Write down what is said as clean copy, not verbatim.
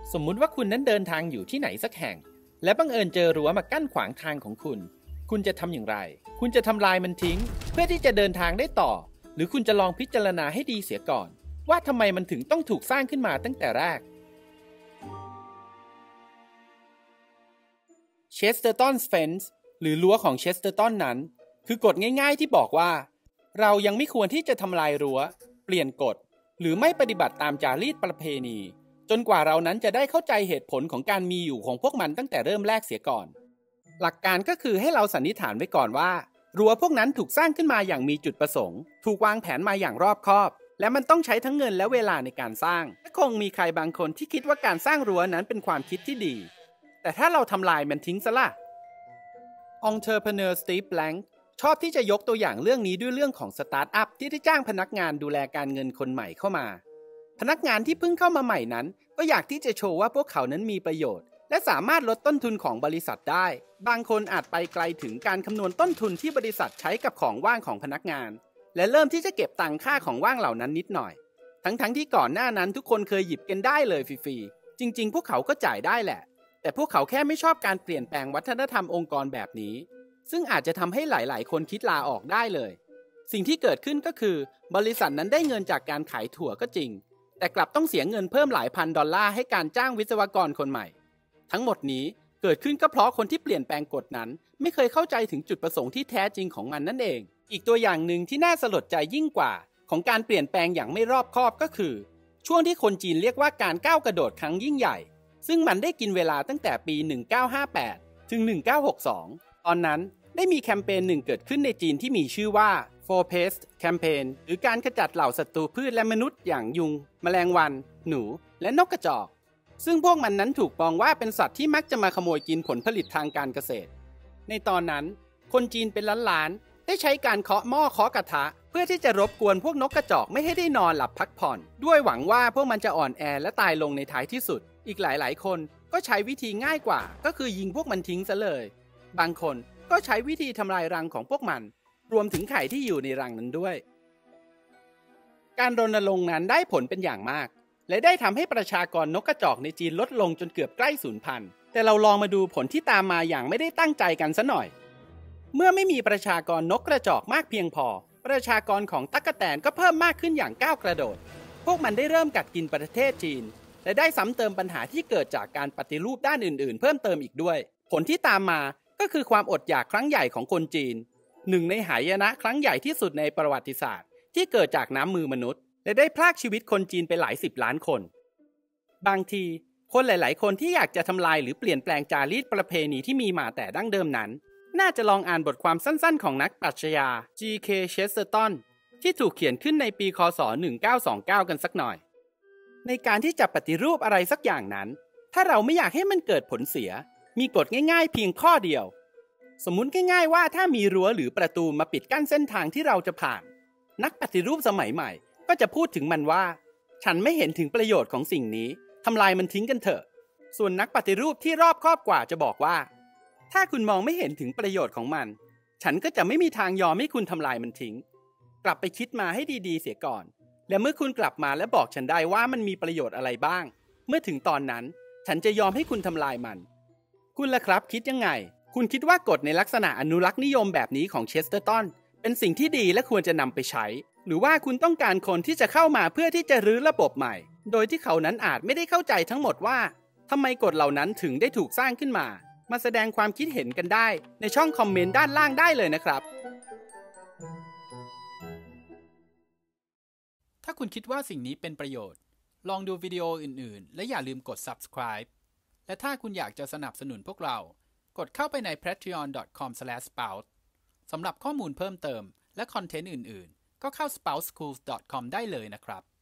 สมมุติว่าคุณนั้นเดินทางอยู่ที่ไหนสักแห่งและบังเอิญเจอรั้วมากั้นขวางทางของคุณจะทำอย่างไรคุณจะทำลายมันทิ้งเพื่อที่จะเดินทางได้ต่อหรือคุณจะลองพิจารณาให้ดีเสียก่อนว่าทำไมมันถึงต้องถูกสร้างขึ้นมาตั้งแต่แรก Chesterton's Fence หรือรั้วของ Chesterton นั้นคือกฎง่ายๆที่บอกว่าเรายังไม่ควรที่จะทำลายรั้วเปลี่ยนกฎหรือไม่ปฏิบัติตามจารีตประเพณีจนกว่าเรานั้นจะได้เข้าใจเหตุผลของการมีอยู่ของพวกมันตั้งแต่เริ่มแรกเสียก่อนหลักการก็คือให้เราสันนิษฐานไว้ก่อนว่ารั้วพวกนั้นถูกสร้างขึ้นมาอย่างมีจุดประสงค์ถูกวางแผนมาอย่างรอบคอบและมันต้องใช้ทั้งเงินและเวลาในการสร้างและคงมีใครบางคนที่คิดว่าการสร้างรั้วนั้นเป็นความคิดที่ดีแต่ถ้าเราทำลายมันทิ้งซะล่ะ Entrepreneur Steve Blank ชอบที่จะยกตัวอย่างเรื่องนี้ด้วยเรื่องของสตาร์ทอัพที่ได้จ้างพนักงานดูแลการเงินคนใหม่เข้ามาพนักงานที่เพิ่งเข้ามาใหม่นั้นก็อยากที่จะโชว์ว่าพวกเขานั้นมีประโยชน์และสามารถลดต้นทุนของบริษัทได้บางคนอาจไปไกลถึงการคำนวณต้นทุนที่บริษัทใช้กับของว่างของพนักงานและเริ่มที่จะเก็บตังค่าของว่างเหล่านั้นนิดหน่อยทั้งที่ก่อนหน้านั้นทุกคนเคยหยิบกันได้เลยฟรีๆจริงๆพวกเขาก็จ่ายได้แหละแต่พวกเขาแค่ไม่ชอบการเปลี่ยนแปลงวัฒนธรรมองค์กรแบบนี้ซึ่งอาจจะทำให้หลายๆคนคิดลาออกได้เลยสิ่งที่เกิดขึ้นก็คือบริษัทนั้นได้เงินจากการขายถั่วก็จริงแต่กลับต้องเสียเงินเพิ่มหลายพันดอลลาร์ให้การจ้างวิศวกรคนใหม่ทั้งหมดนี้เกิดขึ้นก็เพราะคนที่เปลี่ยนแปลงกฎนั้นไม่เคยเข้าใจถึงจุดประสงค์ที่แท้จริงของมันนั่นเองอีกตัวอย่างหนึ่งที่น่าสลดใจยิ่งกว่าของการเปลี่ยนแปลงอย่างไม่รอบคอบก็คือช่วงที่คนจีนเรียกว่าการก้าวกระโดดครั้งยิ่งใหญ่ซึ่งมันได้กินเวลาตั้งแต่ปี 1958 ถึง 1962 ตอนนั้นได้มีแคมเปญหนึ่งเกิดขึ้นในจีนที่มีชื่อว่า Four Pest Campaign หรือการขจัดเหล่าศัตรูพืชและมนุษย์อย่างยุงแมลงวันหนูและนกกระจอกซึ่งพวกมันนั้นถูกมองว่าเป็นสัตว์ที่มักจะมาขโมยกินผลผลิตทางการเกษตรในตอนนั้นคนจีนเป็นล้านๆได้ใช้การเคาะหม้อเคาะกระทะเพื่อที่จะรบกวนพวกนกกระจอกไม่ให้ได้นอนหลับพักผ่อนด้วยหวังว่าพวกมันจะอ่อนแอและตายลงในท้ายที่สุดอีกหลายๆคนก็ใช้วิธีง่ายกว่าก็คือยิงพวกมันทิ้งซะเลยบางคนก็ใช้วิธีทำลายรังของพวกมันรวมถึงไข่ที่อยู่ในรังนั้นด้วยการรณรงค์นั้นได้ผลเป็นอย่างมากและได้ทำให้ประชากรนกกระจอกในจีนลดลงจนเกือบใกล้สูญพันธุ์แต่เราลองมาดูผลที่ตามมาอย่างไม่ได้ตั้งใจกันซะหน่อยเมื่อไม่มีประชากรนกกระจอกมากเพียงพอประชากรของตั๊กแตนก็เพิ่มมากขึ้นอย่างก้าวกระโดดพวกมันได้เริ่มกัดกินประเทศจีนและได้ซ้ำเติมปัญหาที่เกิดจากการปฏิรูปด้านอื่นๆเพิ่มเติมอีกด้วยผลที่ตามมาก็คือความอดอยากครั้งใหญ่ของคนจีนหนึ่งในหายนะครั้งใหญ่ที่สุดในประวัติศาสตร์ที่เกิดจากน้ำมือมนุษย์และได้พรากชีวิตคนจีนไปหลายสิบล้านคนบางทีคนหลายๆคนที่อยากจะทำลายหรือเปลี่ยนแปลงจารีตประเพณีที่มีมาแต่ดั้งเดิมนั้นน่าจะลองอ่านบทความสั้นๆของนักปรัชญา G.K. Chesterton ที่ถูกเขียนขึ้นในปีค.ศ. 1929 กันสักหน่อยในการที่จะปฏิรูปอะไรสักอย่างนั้นถ้าเราไม่อยากให้มันเกิดผลเสียมีกฎง่ายๆเพียงข้อเดียวสมมุติง่ายๆว่าถ้ามีรั้วหรือประตูมาปิดกั้นเส้นทางที่เราจะผ่านนักปฏิรูปสมัยใหม่ก็จะพูดถึงมันว่าฉันไม่เห็นถึงประโยชน์ของสิ่งนี้ทำลายมันทิ้งกันเถอะส่วนนักปฏิรูปที่รอบคอบกว่าจะบอกว่าถ้าคุณมองไม่เห็นถึงประโยชน์ของมันฉันก็จะไม่มีทางยอมให้คุณทำลายมันทิ้งกลับไปคิดมาให้ดีๆเสียก่อนและเมื่อคุณกลับมาและบอกฉันได้ว่ามันมีประโยชน์อะไรบ้างเมื่อถึงตอนนั้นฉันจะยอมให้คุณทำลายมันคุณล่ะครับคิดยังไงคุณคิดว่ากฎในลักษณะอนุรักษ์นิยมแบบนี้ของเชสเตอร์ตันเป็นสิ่งที่ดีและควรจะนำไปใช้หรือว่าคุณต้องการคนที่จะเข้ามาเพื่อที่จะรื้อระบบใหม่โดยที่เขานั้นอาจไม่ได้เข้าใจทั้งหมดว่าทำไมกฎเหล่านั้นถึงได้ถูกสร้างขึ้นมาแสดงความคิดเห็นกันได้ในช่องคอมเมนต์ด้านล่างได้เลยนะครับถ้าคุณคิดว่าสิ่งนี้เป็นประโยชน์ลองดูวิดีโออื่นๆและอย่าลืมกด subscribe และถ้าคุณอยากจะสนับสนุนพวกเรากดเข้าไปใน patreon.com/spout สำหรับข้อมูลเพิ่มเติมและคอนเทนต์อื่นๆก็เข้า spoutschools.com ได้เลยนะครับ